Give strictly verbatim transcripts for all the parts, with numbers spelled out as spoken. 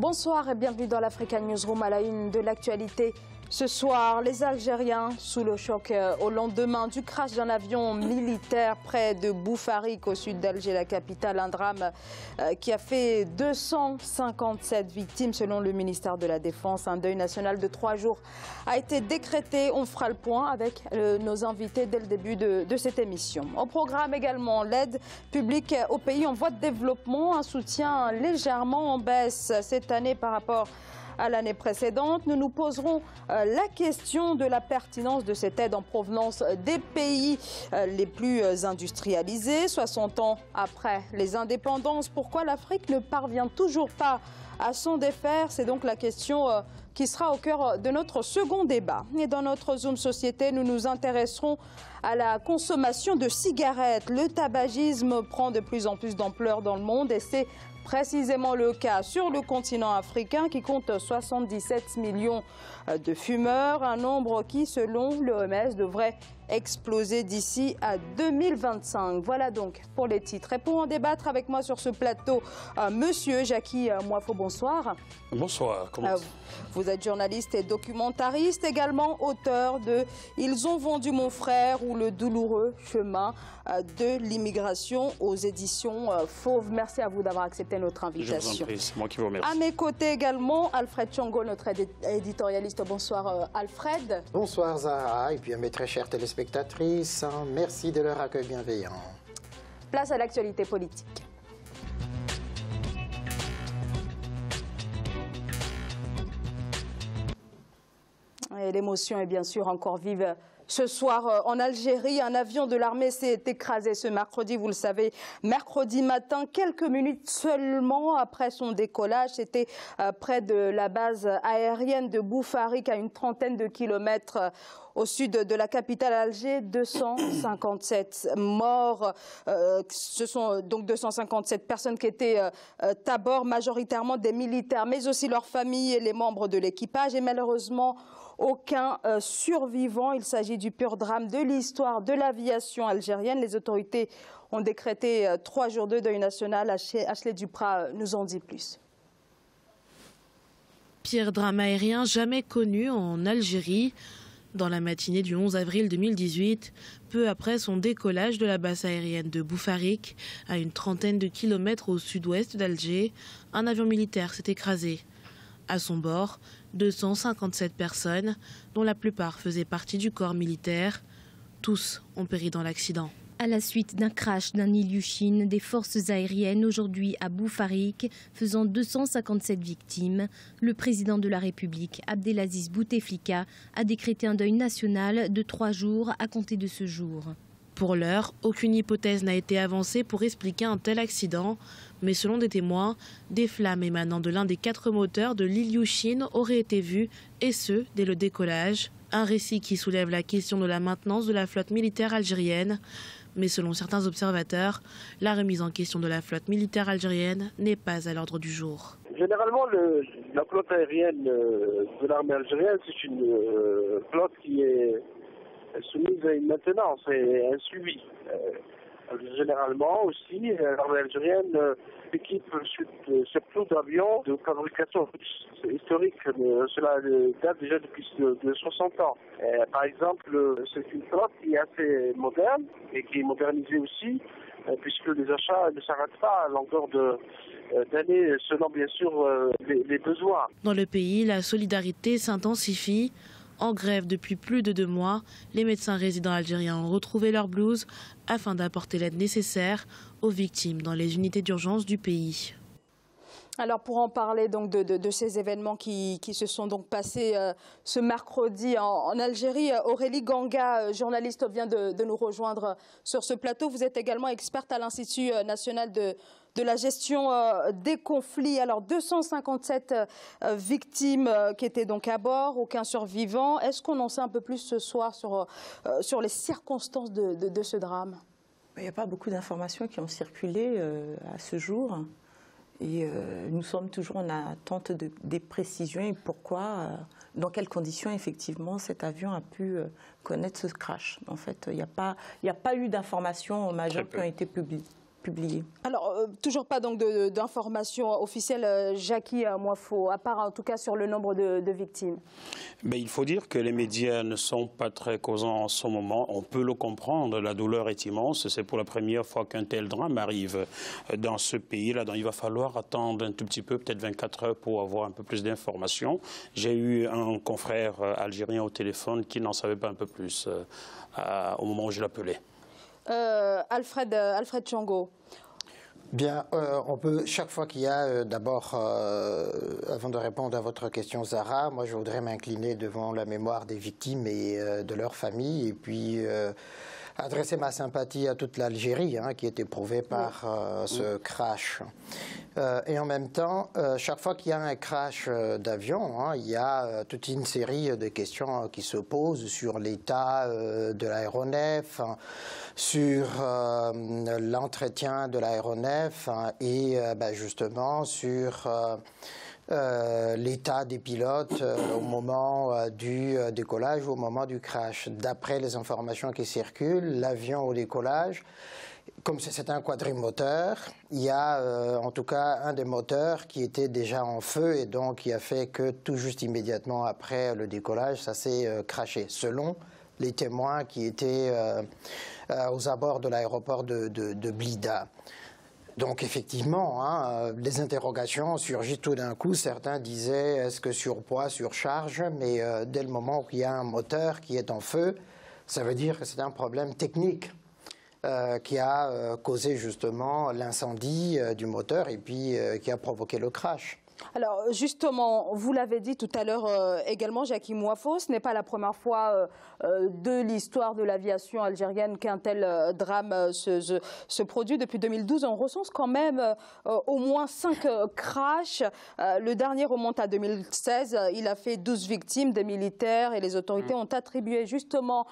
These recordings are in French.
Bonsoir et bienvenue dans l'Africa Newsroom à la une de l'actualité. Ce soir, les Algériens sous le choc au lendemain du crash d'un avion militaire près de Boufarik au sud d'Alger, la capitale. Un drame qui a fait deux cent cinquante-sept victimes selon le ministère de la Défense. Un deuil national de trois jours a été décrété. On fera le point avec nos invités dès le début de, de cette émission. Au programme également, l'aide publique aux pays en voie de développement. Un soutien légèrement en baisse cette année par rapport à l'année précédente. Nous nous poserons euh, la question de la pertinence de cette aide en provenance des pays euh, les plus euh, industrialisés. soixante ans après les indépendances, pourquoi l'Afrique ne parvient toujours pas à s'en défaire? C'est donc la question euh, qui sera au cœur de notre second débat. Et dans notre Zoom Société, nous nous intéresserons à la consommation de cigarettes. Le tabagisme prend de plus en plus d'ampleur dans le monde et c'est précisément le cas sur le continent africain qui compte soixante-dix-sept millions de fumeurs, un nombre qui, selon l'O M S, devrait exploser d'ici à deux mille vingt-cinq. Voilà donc pour les titres. Et pour en débattre avec moi sur ce plateau, euh, Monsieur Jackie Moifo, bonsoir. Bonsoir. Comment euh, Vous êtes journaliste et documentariste, également auteur de « Ils ont vendu mon frère » ou « Le douloureux chemin de l'immigration » aux éditions Fauve. Merci à vous d'avoir accepté notre invitation. Je vous en prie, c'est moi qui vous remercie. À mes côtés également, Alfred Chongo, notre éditorialiste. Bonsoir Alfred. Bonsoir Zahra et puis à mes très chères téléspectatrices. Merci de leur accueil bienveillant. Place à l'actualité politique. L'émotion est bien sûr encore vive ce soir en Algérie. Un avion de l'armée s'est écrasé ce mercredi, vous le savez, mercredi matin, quelques minutes seulement après son décollage. C'était près de la base aérienne de Boufarik, à une trentaine de kilomètres au sud de la capitale Alger. deux cent cinquante-sept morts. Euh, ce sont donc deux cent cinquante-sept personnes qui étaient euh, à bord, majoritairement des militaires, mais aussi leurs familles et les membres de l'équipage. Et malheureusement, aucun euh, survivant. Il s'agit du pur drame de l'histoire de l'aviation algérienne. Les autorités ont décrété euh, trois jours de deuil national. Ashley Duprat euh, nous en dit plus. Pire drame aérien jamais connu en Algérie. Dans la matinée du onze avril deux mille dix-huit, peu après son décollage de la base aérienne de Boufarik, à une trentaine de kilomètres au sud-ouest d'Alger, un avion militaire s'est écrasé. À son bord, deux cent cinquante-sept personnes, dont la plupart faisaient partie du corps militaire. Tous ont péri dans l'accident. À la suite d'un crash d'un Ilyushin des forces aériennes aujourd'hui à Boufarik, faisant deux cent cinquante-sept victimes, le président de la République, Abdelaziz Bouteflika, a décrété un deuil national de trois jours à compter de ce jour. Pour l'heure, aucune hypothèse n'a été avancée pour expliquer un tel accident, mais selon des témoins, des flammes émanant de l'un des quatre moteurs de l'Ilyushin auraient été vues, et ce, dès le décollage. Un récit qui soulève la question de la maintenance de la flotte militaire algérienne. Mais selon certains observateurs, la remise en question de la flotte militaire algérienne n'est pas à l'ordre du jour. Généralement, le, la flotte aérienne de l'armée algérienne, c'est une euh, flotte qui est soumise à une maintenance et un suivi. Euh, généralement aussi, l'armée algérienne euh, équipe surtout d'avions de fabrication historique. Euh, cela date déjà depuis de, de soixante ans. Euh, par exemple, c'est une flotte qui est assez moderne et qui est modernisée aussi, euh, puisque les achats ne s'arrêtent pas à longueur de d'années, selon bien sûr euh, les, les besoins. Dans le pays, la solidarité s'intensifie. En grève depuis plus de deux mois, les médecins résidents algériens ont retrouvé leur blouse afin d'apporter l'aide nécessaire aux victimes dans les unités d'urgence du pays. Alors pour en parler donc de, de, de ces événements qui, qui se sont donc passés euh, ce mercredi en, en Algérie, Aurélie Ganga, euh, journaliste, vient de, de nous rejoindre sur ce plateau. Vous êtes également experte à l'Institut national de, de la gestion euh, des conflits. Alors deux cent cinquante-sept euh, victimes euh, qui étaient donc à bord, aucun survivant. Est-ce qu'on en sait un peu plus ce soir sur, euh, sur les circonstances de, de, de ce drame? Il n'y a pas beaucoup d'informations qui ont circulé euh, à ce jour. Et euh, nous sommes toujours en attente de, des précisions et pourquoi, euh, dans quelles conditions effectivement cet avion a pu euh, connaître ce crash. En fait, il n'y a pas, il n'y a pas eu d'informations majeures qui ont été publiées. publié. Alors, euh, toujours pas donc d'informations officielles, euh, Jackie euh, Moifo, à part en tout cas sur le nombre de, de victimes. Mais il faut dire que les médias ne sont pas très causants en ce moment. On peut le comprendre, la douleur est immense. C'est pour la première fois qu'un tel drame arrive dans ce pays-là. Donc il va falloir attendre un tout petit peu, peut-être vingt-quatre heures, pour avoir un peu plus d'informations. J'ai eu un confrère algérien au téléphone qui n'en savait pas un peu plus euh, au moment où je l'appelais. Euh, Alfred, euh, Alfred Tchongo. Bien, euh, on peut, chaque fois qu'il y a, euh, d'abord, euh, avant de répondre à votre question, Zahra, moi je voudrais m'incliner devant la mémoire des victimes et euh, de leurs familles, et puis euh, adresser ma sympathie à toute l'Algérie, hein, qui est éprouvée par euh, ce crash. Euh, et en même temps, euh, chaque fois qu'il y a un crash euh, d'avion, hein, il y a euh, toute une série de questions euh, qui se posent sur l'état euh, de l'aéronef, hein, sur euh, l'entretien de l'aéronef hein, et euh, ben, justement sur euh, euh, l'état des pilotes euh, au moment euh, du euh, décollage ou au moment du crash. D'après les informations qui circulent, l'avion au décollage, comme c'est un quadrimoteur, il y a euh, en tout cas un des moteurs qui était déjà en feu et donc qui a fait que tout juste immédiatement après le décollage, ça s'est euh, crashé, selon les témoins qui étaient euh, euh, aux abords de l'aéroport de, de, de Blida. Donc effectivement, hein, les interrogations surgissent tout d'un coup. Certains disaient est-ce que surpoids, surcharge, mais euh, dès le moment où il y a un moteur qui est en feu, ça veut dire que c'est un problème technique. Euh, qui a euh, causé justement l'incendie euh, du moteur et puis euh, qui a provoqué le crash. Alors justement, vous l'avez dit tout à l'heure euh, également, Jackie Moifo, ce n'est pas la première fois euh, euh, de l'histoire de l'aviation algérienne qu'un tel euh, drame euh, se, se, se produit. Depuis deux mille douze, on recense quand même euh, au moins cinq euh, crashs. Euh, le dernier remonte à deux mille seize, il a fait douze victimes, des militaires et les autorités mmh. ont attribué justement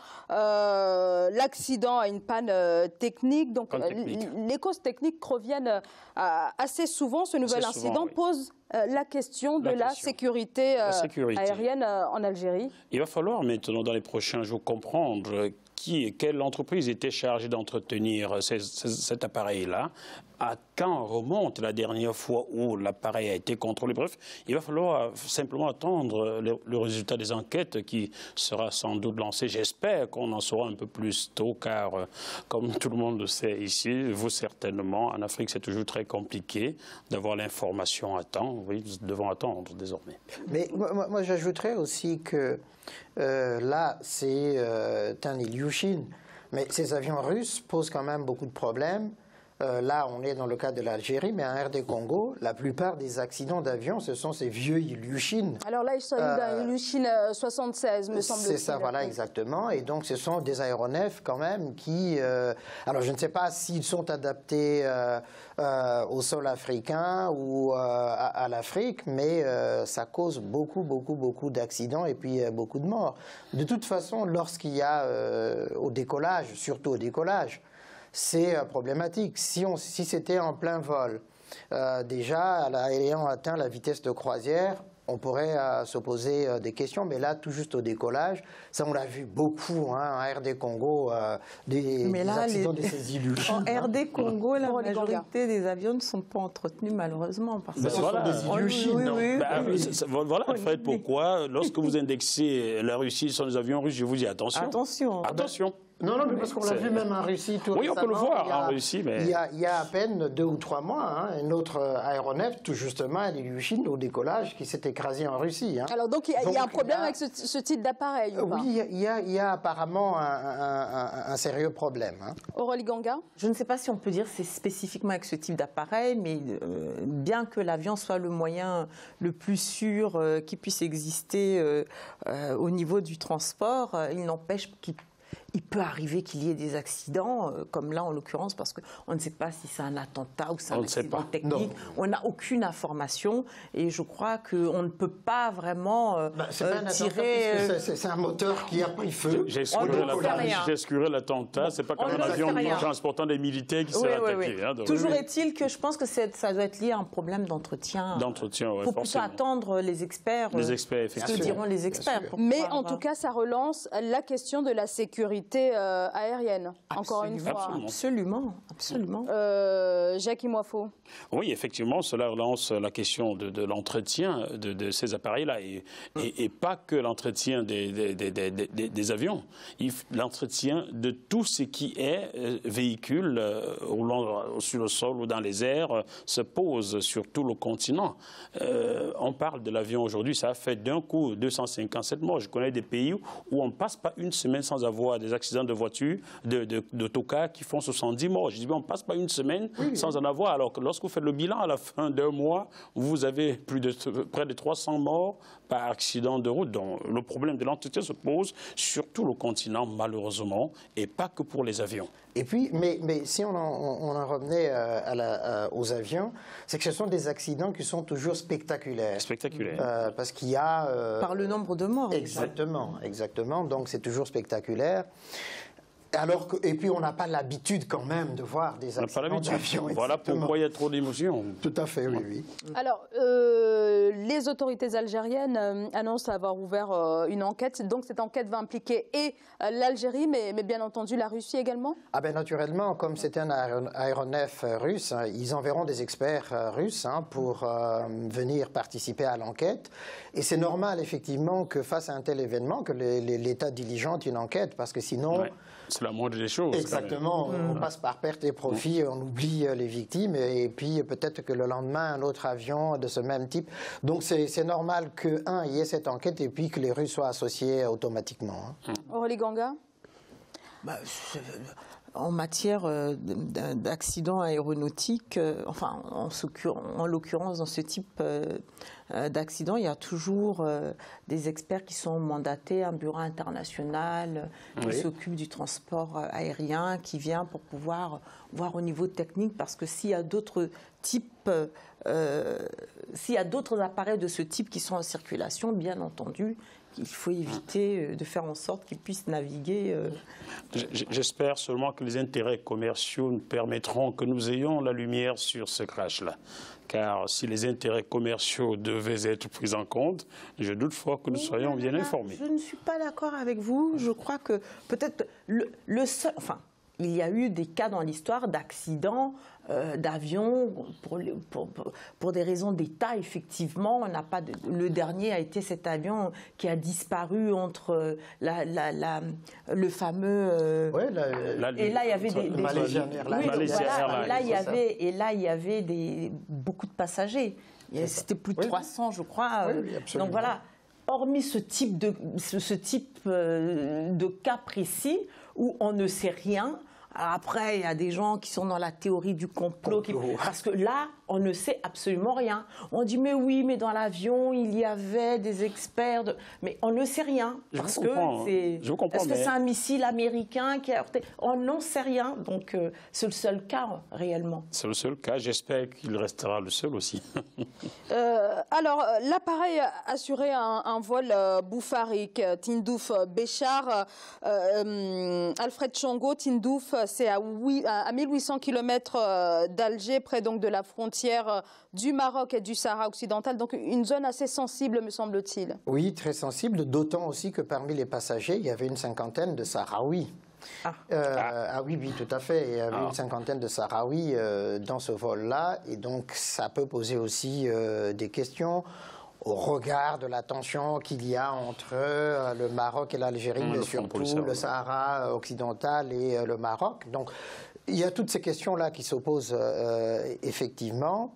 euh, l'accident à une panne euh, technique. Donc technique. Les causes techniques reviennent euh, assez souvent. Ce nouvel assez incident souvent, oui. pose Euh, la question de la, la question. sécurité, euh, la sécurité aérienne euh, en Algérie. Il va falloir maintenant, dans les prochains jours, comprendre qui, quelle entreprise était chargée d'entretenir cet appareil-là, à quand remonte la dernière fois où l'appareil a été contrôlé. Bref, il va falloir simplement attendre le, le résultat des enquêtes qui sera sans doute lancé. J'espère qu'on en saura un peu plus tôt, car euh, comme tout le monde le sait ici, vous certainement, en Afrique c'est toujours très compliqué d'avoir l'information à temps. Oui, nous devons attendre désormais. Mais moi, moi j'ajouterais aussi que euh, là, c'est euh, un Ilyushin, mais ces avions russes posent quand même beaucoup de problèmes. Euh, là, on est dans le cas de l'Algérie, mais en R D Congo, la plupart des accidents d'avion, ce sont ces vieux Ilyushin. Alors là, il s'agit euh, d'un Ilyushin soixante-seize, me semble-t-il. C'est ça, voilà, exactement. Et donc, ce sont des aéronefs quand même qui... Euh, alors, je ne sais pas s'ils sont adaptés euh, euh, au sol africain ou euh, à, à l'Afrique, mais euh, ça cause beaucoup, beaucoup, beaucoup d'accidents et puis euh, beaucoup de morts. De toute façon, lorsqu'il y a euh, au décollage, surtout au décollage, c'est euh, problématique. Si, on, si c'était en plein vol, euh, déjà, ayant atteint la vitesse de croisière, on pourrait euh, se poser euh, des questions, mais là, tout juste au décollage, ça on l'a vu beaucoup, hein, en R D Congo, euh, des, mais là, des accidents les... de ces Ilyushin. En R D Congo, la majorité des avions ne sont pas entretenus, malheureusement. Parce que ben ce voilà. sont des Ilyushin. Oui, oui, ben, oui. Ça, voilà, en fait, pourquoi, lorsque vous indexez la Russie sur les avions russes, je vous dis attention. Attention. Attention. Non, non, mais parce qu'on l'a vu même en Russie tout oui, récemment. Oui, on peut le voir a, en Russie, mais... Il y, a, il y a à peine deux ou trois mois, hein, un autre aéronef, tout justement, un Ilyushin au décollage, qui s'est écrasé en Russie. Hein. Alors donc, il y a, donc, il y a un problème a, avec ce, ce type d'appareil ou pas? Oui, il y, a, il y a apparemment un, un, un, un sérieux problème. Hein. Aurélie Ganga? Je ne sais pas si on peut dire que c'est spécifiquement avec ce type d'appareil, mais euh, bien que l'avion soit le moyen le plus sûr euh, qui puisse exister euh, euh, au niveau du transport, euh, il n'empêche qu'il Il peut arriver qu'il y ait des accidents, euh, comme là en l'occurrence, parce qu'on ne sait pas si c'est un attentat ou c'est un accident technique. Non. On n'a aucune information et je crois qu'on ne peut pas vraiment euh, bah, euh, pas tirer... Euh... C'est un moteur qui a pris feu. J'exclurais l'attentat, bon, c'est pas comme un avion transportant des militaires qui oui, s'est oui, attaqué. Oui. Hein, donc... Toujours est-il que je pense que ça doit être lié à un problème d'entretien. D'entretien, oui, Il faut plutôt attendre les experts. Les experts, effectivement. Ce que diront les experts. Mais en tout cas, ça relance la question de la sécurité sécurité euh, aérienne, absolument, encore une fois. Absolument, absolument. absolument. Euh, Jacques Moifo. Oui, effectivement, cela relance la question de, de l'entretien de, de ces appareils-là. Et, et, et pas que l'entretien des, des, des, des, des, des avions, l'entretien de tout ce qui est euh, véhicule euh, roulant sur le sol ou dans les airs euh, se pose sur tout le continent. Euh, on parle de l'avion aujourd'hui, ça a fait d'un coup deux cent cinquante-sept morts. Je connais des pays où on ne passe pas une semaine sans avoir des accidents de voiture, de, de, de tocar qui font soixante-dix morts. Je dis, on ne passe pas une semaine oui, sans oui. en avoir, alors que lorsque vous faites le bilan à la fin d'un mois, vous avez plus de, près de trois cents morts par accident de route. Donc le problème de l'entretien se pose sur tout le continent, malheureusement, et pas que pour les avions. Et puis, mais, mais si on en, on en revenait à la, à, aux avions, c'est que ce sont des accidents qui sont toujours spectaculaires. Spectaculaires. Euh, parce qu'il y a... Euh, Par le nombre de morts. Exactement, exactement. Donc c'est toujours spectaculaire. Alors que, et puis on n'a pas l'habitude quand même de voir des accidents d'avion. Voilà pourquoi il y a trop d'émotions. Tout à fait, oui, oui. Alors, euh, les autorités algériennes euh, annoncent avoir ouvert euh, une enquête. Donc cette enquête va impliquer et euh, l'Algérie, mais, mais bien entendu la Russie également. Ah ben naturellement, comme c'est un aéronef russe, hein, ils enverront des experts euh, russes hein, pour euh, venir participer à l'enquête. Et c'est normal effectivement que face à un tel événement, que l'État diligente une enquête, parce que sinon... Ouais. C'est la moindre des choses. Exactement, on passe par perte et profit, on oublie les victimes et puis peut-être que le lendemain, un autre avion de ce même type. Donc c'est normal que, un, il y ait cette enquête et puis que les Russes soient associés automatiquement. Hein. Aurélie Ganga. Bah, en matière euh, d'accidents aéronautiques, euh, enfin en, en l'occurrence dans ce type euh, d'accident, il y a toujours euh, des experts qui sont mandatés, un bureau international qui oui. s'occupe du transport aérien, qui vient pour pouvoir voir au niveau technique, parce que s'il y a d'autres types, euh, s'il y a d'autres appareils de ce type qui sont en circulation, bien entendu, il faut éviter de faire en sorte qu'ils puissent naviguer. J'espère seulement que les intérêts commerciaux nous permettront que nous ayons la lumière sur ce crash-là. Car si les intérêts commerciaux devaient être pris en compte, je doute fort que nous soyons bien informés. Je ne suis pas d'accord avec vous. Je crois que peut-être le, le seul... Enfin, il y a eu des cas dans l'histoire d'accidents euh, d'avions pour, pour, pour, pour des raisons d'État, effectivement. On n'a pas de, le dernier a été cet avion qui a disparu entre la, la, la, le fameux... Euh, ouais, la, la, et là, il y avait des... des Malaysia oui, voilà, et là, il y avait, et là, il y avait des, beaucoup de passagers. C'était plus de oui, trois cents, je crois. Oui, oui, absolument. Donc voilà, hormis ce type de, ce, ce type euh, de cas précis où on ne sait rien. Après, il y a des gens qui sont dans la théorie du complot, qui, parce que là, on ne sait absolument rien. On dit, mais oui, mais dans l'avion, il y avait des experts, de... mais on ne sait rien. Parce que c'est... Est-ce que c'est un missile américain qui a heurté? On n'en sait rien. Donc, euh, c'est le seul cas, réellement. C'est le seul cas. J'espère qu'il restera le seul aussi. euh, alors, l'appareil assurait un, un vol euh, Boufarik, Tindouf Béchar, euh, Alfred Chongo, Tindouf, c'est à, à mille huit cents kilomètres d'Alger, près donc de la frontière du Maroc et du Sahara occidental, donc une zone assez sensible, me semble-t-il. Oui, très sensible, d'autant aussi que parmi les passagers, il y avait une cinquantaine de Sahraouis. Ah. Euh, ah. ah oui, oui, tout à fait. Il y avait ah. une cinquantaine de Sahraouis euh, dans ce vol-là, et donc ça peut poser aussi euh, des questions au regard de la tension qu'il y a entre euh, le Maroc et l'Algérie, mmh, mais surtout le, le Sahara occidental et euh, le Maroc. Donc, il y a toutes ces questions-là qui s'opposent euh, effectivement.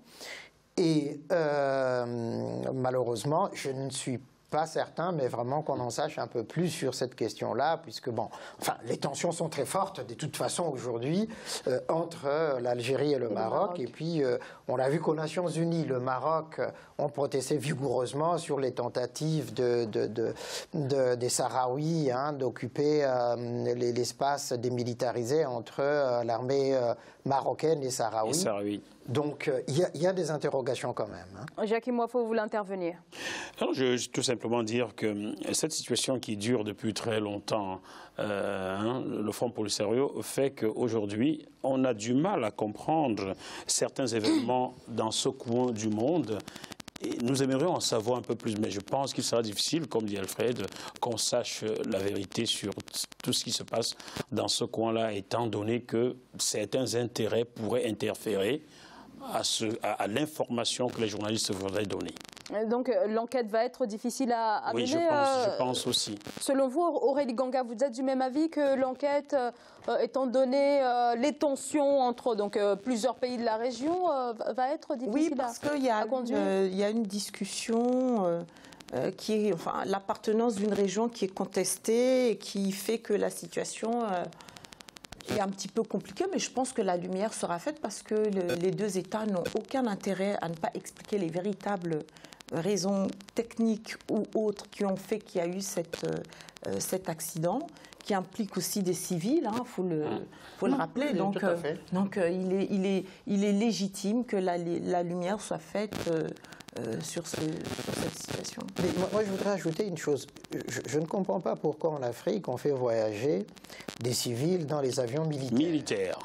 Et euh, malheureusement, je ne suis pas pas certain, mais vraiment qu'on en sache un peu plus sur cette question-là, puisque bon, enfin, les tensions sont très fortes de toute façon aujourd'hui euh, entre euh, l'Algérie et le, et Maroc, le Maroc, et puis euh, on l'a vu qu'aux Nations Unies, le Maroc euh, ont protesté vigoureusement sur les tentatives de, de, de, de, des Sahraouis hein, d'occuper euh, l'espace démilitarisé entre euh, l'armée euh, marocaine et Sahraoui. Et Sahraoui. Donc, il euh, y, y a des interrogations quand même. Hein. Jacques Moifo, vous voulez intervenir? Alors, je veux tout simplement dire que cette situation qui dure depuis très longtemps, euh, hein, le Front Polisario, fait qu'aujourd'hui, on a du mal à comprendre certains événements dans ce coin du monde. Et nous aimerions en savoir un peu plus, mais je pense qu'il sera difficile, comme dit Alfred, qu'on sache la vérité sur tout ce qui se passe dans ce coin-là, étant donné que certains intérêts pourraient interférer à, ce, à, à l'information que les journalistes voudraient donner. Donc l'enquête va être difficile à, à oui, mener. Oui, je pense, euh, je pense aussi. Selon vous, Aurélie Ganga, vous êtes du même avis que l'enquête, euh, étant donné euh, les tensions entre donc, euh, plusieurs pays de la région, euh, va être difficile oui, parce à, qu'il y, euh, y a une discussion euh, euh, qui est, enfin, l'appartenance d'une région qui est contestée et qui fait que la situation euh, est un petit peu compliquée, mais je pense que la lumière sera faite parce que le, les deux États n'ont aucun intérêt à ne pas expliquer les véritables raisons techniques ou autres qui ont fait qu'il y a eu cette, euh, cet accident, qui implique aussi des civils, il hein, faut, le, faut le rappeler. Oui, donc euh, donc euh, il, est, il, est, il est légitime que la, la lumière soit faite euh, euh, sur, ce, sur cette situation. Mais moi, moi, je voudrais ajouter une chose. Je, je ne comprends pas pourquoi en Afrique, on fait voyager des civils dans les avions militaires. Militaires.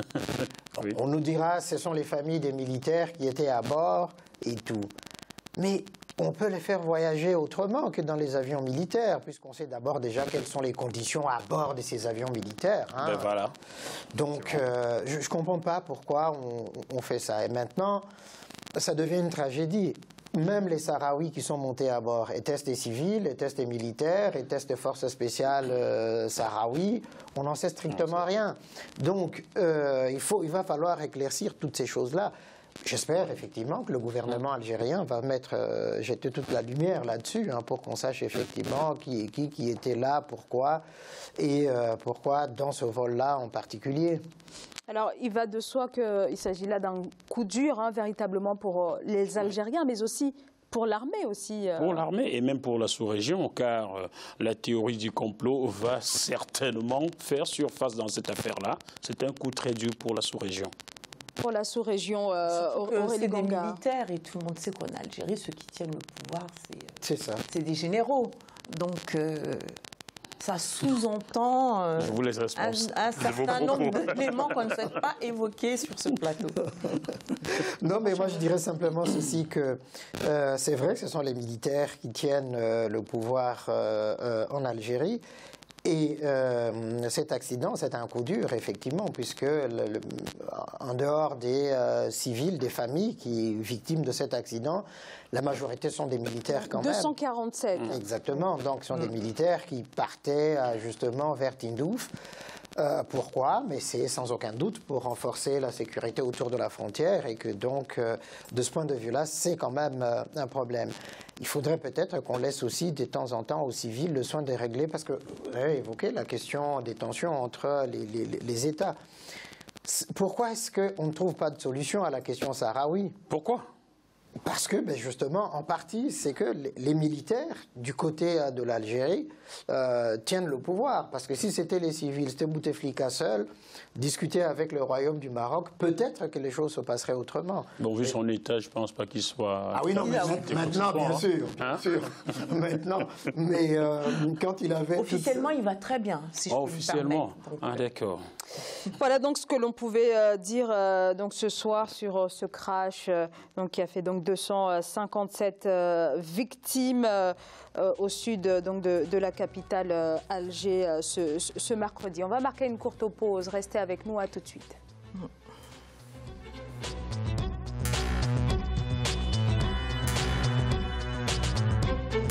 Oui. On nous dira ce sont les familles des militaires qui étaient à bord et tout. Mais on peut les faire voyager autrement que dans les avions militaires, puisqu'on sait d'abord déjà quelles sont les conditions à bord de ces avions militaires. Hein. Ben voilà. Donc, euh, je ne comprends pas pourquoi on, on fait ça. Et maintenant, ça devient une tragédie. Même les Sahraouis qui sont montés à bord étaient des civils, étaient des militaires, étaient des forces spéciales euh, sahraouis. On n'en sait strictement rien. Donc, euh, il, faut, il va falloir éclaircir toutes ces choses-là. J'espère effectivement que le gouvernement algérien va mettre, euh, jeter toute la lumière là-dessus hein, pour qu'on sache effectivement qui est qui, qui était là, pourquoi et euh, pourquoi dans ce vol-là en particulier. Alors, il va de soi qu'il s'agit là d'un coup dur, hein, véritablement pour les Algériens, mais aussi pour l'armée aussi. Euh... Pour l'armée et même pour la sous-région, car euh, la théorie du complot va certainement faire surface dans cette affaire-là. C'est un coup très dur pour la sous-région. Pour la sous-région, euh, Aurélie Ganga. C'est des militaires et tout le monde sait qu'en Algérie, ceux qui tiennent le pouvoir, c'est ça. C'est des généraux. Donc, euh, ça sous-entend euh, Je vous laisse un, un certain nombre d'éléments qu'on ne souhaite pas évoquer sur ce plateau. Non, mais moi, je dirais simplement ceci, que euh, c'est vrai que ce sont les militaires qui tiennent euh, le pouvoir euh, euh, en Algérie. Et euh, cet accident, c'est un coup dur, effectivement, puisque le, le, en dehors des euh, civils, des familles qui sont victimes de cet accident, la majorité sont des militaires quand deux cent quarante-sept. même. Exactement. Donc, ce sont mmh. des militaires qui partaient euh, justement vers Tindouf. Euh, pourquoi? Mais c'est sans aucun doute pour renforcer la sécurité autour de la frontière et que donc, euh, de ce point de vue-là, c'est quand même euh, un problème. Il faudrait peut-être qu'on laisse aussi de temps en temps aux civils le soin de régler, parce que vous avez évoqué la question des tensions entre les, les, les États. Pourquoi est-ce qu'on ne trouve pas de solution à la question sahraoui? Pourquoi? Parce que, ben justement, en partie, c'est que les militaires, du côté de l'Algérie, euh, tiennent le pouvoir. Parce que si c'était les civils, c'était Bouteflika seul, discuter avec le royaume du Maroc, peut-être que les choses se passeraient autrement. Bon, vu son état, je ne pense pas qu'il soit... Ah oui, non, mais maintenant, bien sûr, bien hein sûr. Maintenant, mais euh, quand il avait... Officiellement, il va très bien, si je oh, peux officiellement. me permettre. Ah, d'accord. Voilà donc ce que l'on pouvait euh, dire euh, donc ce soir sur euh, ce crash euh, donc, qui a fait donc deux cent cinquante-sept euh, victimes euh, euh, au sud euh, donc de, de la capitale euh, Alger euh, ce, ce mercredi. On va marquer une courte pause. Restez avec nous, à tout de suite.